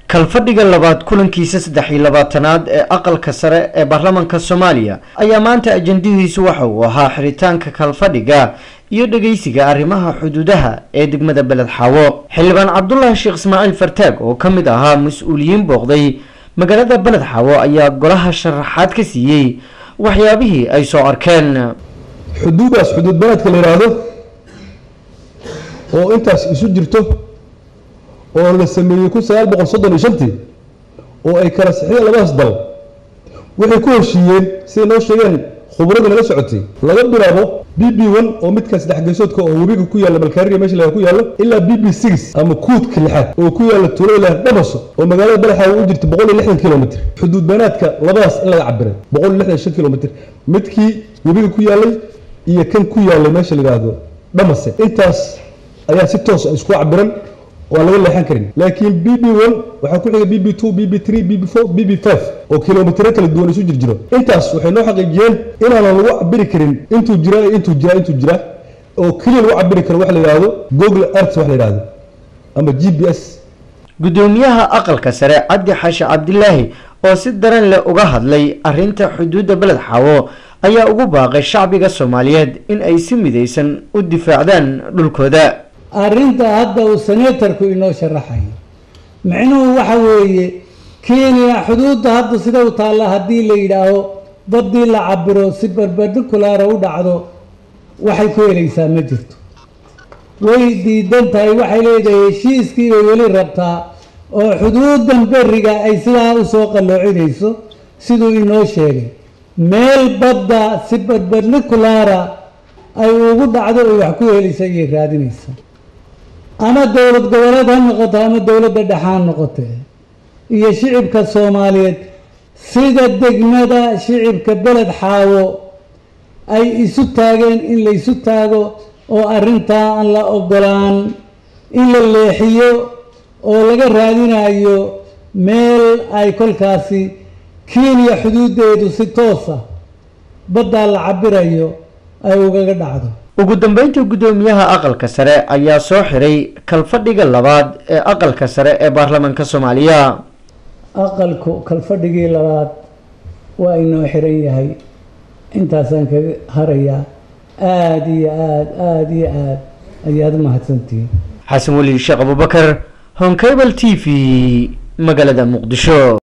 kalfadhiga labaad kulankiisa 23aad ee aqalka sare ee baarlamaanka Soomaaliya ayaa maanta ajandihiisu waxa uu ahaa xiritaanka kalfadhiga iyo dhageysiga arrimaha xuduudaha ee degmada Beled Xaawo. Xildhibaan Cabdullaahi Sheekh Ismaaciil Fartaag oo kamid ahaa mas'uuliyiin booqday magaalada Beled Xaawo ayaa golaha sharaxaad ka siiyay waxyaabihii ay soo arkeen. xuduudaas xuduud baladka la yiraahdo oo intaas isu jirto oo la sameeyay 1935 oo ay kala saxiyeen labadaas dal waxay ku heshiiyeen si noo sheegeen khibrada laga socotay laga bilaabo BB1 oo midka saddex geesoodka oo webiga ku yaala balkaariga meesha laga ku yaalo ilaa BB6 ama kuudka lixaad oo ku yaala tuulada Dhabaso oo magaalada Beled Xaawo u jirta 160 kilomitir xuduud banaadka labadaas in laga cabiray 165 kilomitir midkii webiga ku yaalay iyo kan ku yaala meesha la yiraahdo Dhamase intaas ayaa si toos ah isku cabiran oo laga leexan karin laakiin BB1 waxa ku xigay BB2 BB3 BB4 BB5 oo kilomitir kala duwan isu jirjiro intaas waxay noo xaqiijiyeen inaan lagu cabiri karin intuu jira oo kaliya lagu cabiri karo wax la yiraahdo Google Earth wax la yiraahdo ama GPS. gudoomiyaha aqalka sare Cabdi Xaashi Cabdilaahi oo si daran leh uga hadlay arinta xuduudda Beled Xaawo ayaa ugu baaqay shacbiga Soomaaliyeed in ay si midaysan u difaacdaan dhulkooda. arinta hadda uu senatorku inoo sharaxay macnuhu waxa weeye Kenya xuduudda hadda sida uu taala hadii la yiraahdo badii la cabiro si perpendicular u dhacdo waxay ku helaysaa ma jirto way diidan tahay waxay leedahay heshiiskii ay wali rabtaa oo xuduudan bariga ay sidaa u soo qaloocinayso sidoo inoo sheegay meel badda si perpendicular ay ugu dhacdo ay wax ku helaysaa iyo raadinaysa ama dawlad goboleed ha noqoto ama dawladda dhaxaan noqotay iyo shicibka Soomaaliyeed sida degmada shicibka Beled Xaawo ay isu taageen in la isu taago oo arinta aan la ogolaan in la leexiyo oo laga raadinayo meel ay kolkaasi Kenya xuduudeedu si toos ah badda la cabirayo ay uga dhacdo. ugu dambeyntii gudoomiyaha aqalka sare ayaa soo xiray kalfadhiga labaad ee aqalka sare ee baarlamaanka Soomaaliya. aqalku kalfadhigii labaad waa inoo xiran yahay intaasaan ka haraya aad iyo aad ayaad mahadsantihiin. Xasan Wali Sheekh Abubakar, Hon Cable TV, magaalada Muqdisho.